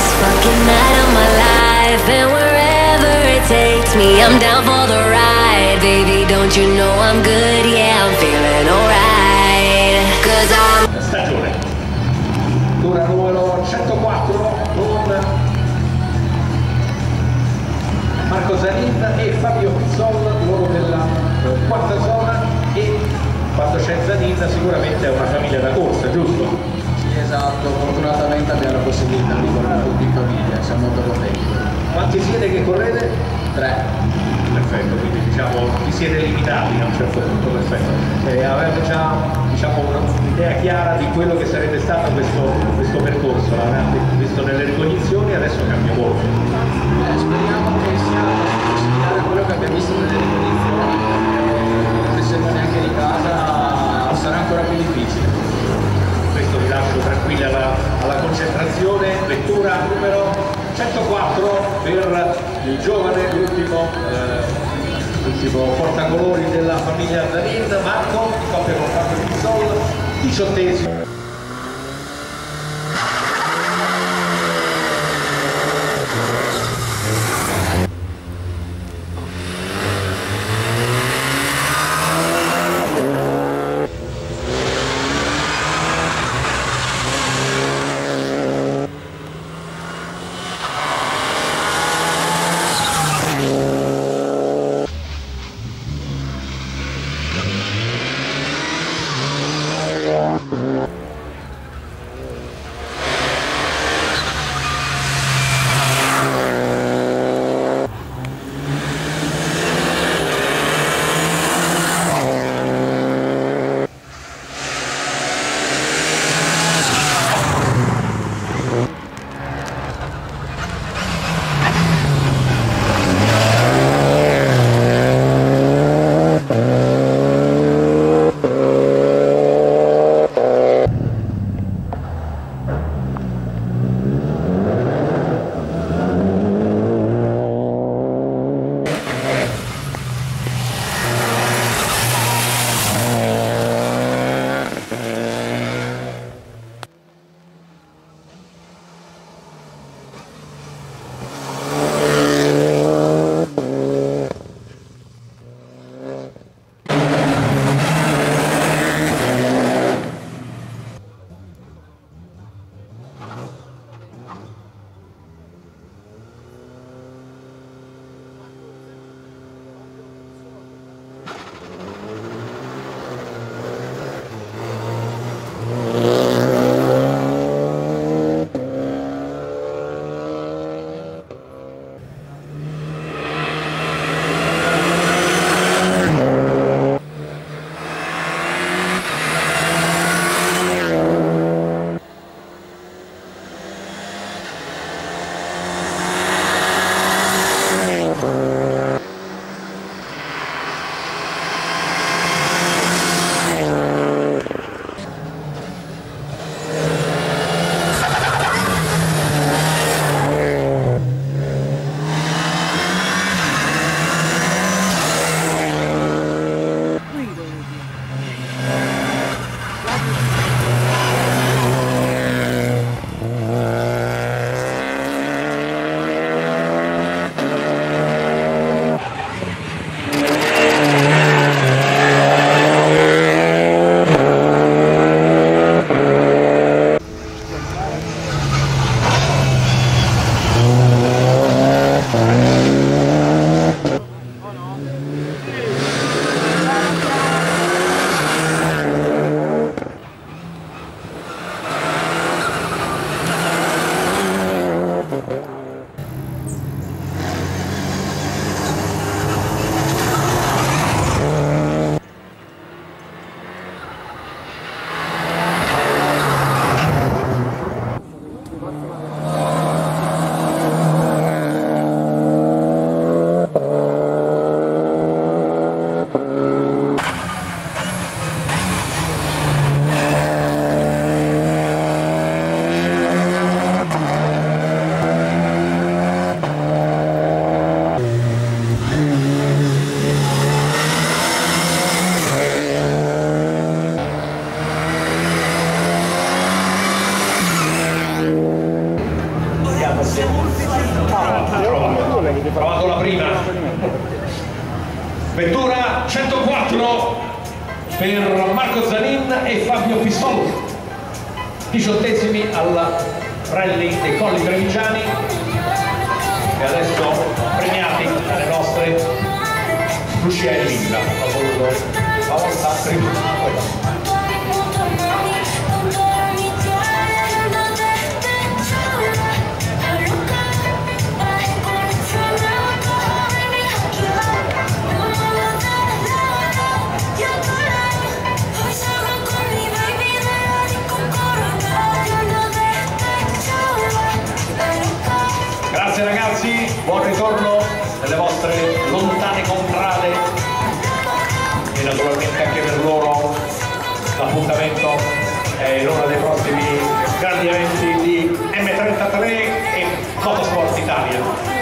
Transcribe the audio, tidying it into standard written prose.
fucking night of my life, and wherever it takes me, I'm down for the ride. Baby, don't you know I'm good? Yeah, I'm feeling alright. 'Cause I'm stagione. Ora numero 104 con Marco Zanin e Fabio Pizzol, loro della quarta zona, e quando c'è Zanin sicuramente è una famiglia da corsa, giusto? Sì, esatto, fortunatamente abbiamo la possibilità di correre tutti in famiglia, siamo molto contenti. Quanti siete che correte? 3. Perfetto, quindi diciamo vi siete limitati a un certo punto, perfetto. Avete già diciamo, un'idea chiara di quello che sarebbe stato questo percorso, l'avete visto nelle ricognizioni, adesso cambia molto. Speriamo che sia similare a quello che abbiamo visto nelle ricognizioni, essendo neanche di casa sarà ancora più difficile. Questo vi lascio tranquilli alla concentrazione. Lettura numero 104 per il giovane, l'ultimo portacolori della famiglia Zanin, Marco, in coppia con Fabio Pizzol, 18esimo. 104 per Marco Zanin e Fabio Pistolo, 18esimi al rally dei Colli Trevigiani, e adesso premiati dalle nostre Lucia e Linda. Ho voluto la volta prima. Grazie ragazzi, buon ritorno nelle vostre lontane contrade e naturalmente anche per loro l'appuntamento è in uno dei prossimi grandi eventi di M33 e Motorsport Italia.